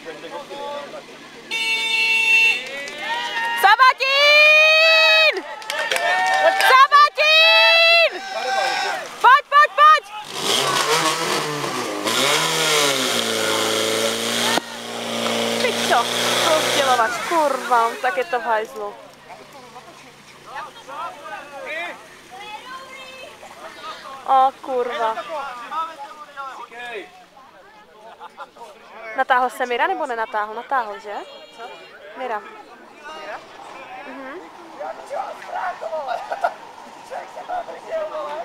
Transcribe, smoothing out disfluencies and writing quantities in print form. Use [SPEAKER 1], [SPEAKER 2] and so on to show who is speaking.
[SPEAKER 1] Sabatín! Sabatín! Pojď, pojď, pojď! Pičo, rozdělovač, kurva, tak je to v hajzlu. O, kurva. Natáhl se Mira nebo nenatáhl? Natáhl, že? Mira. Mhm.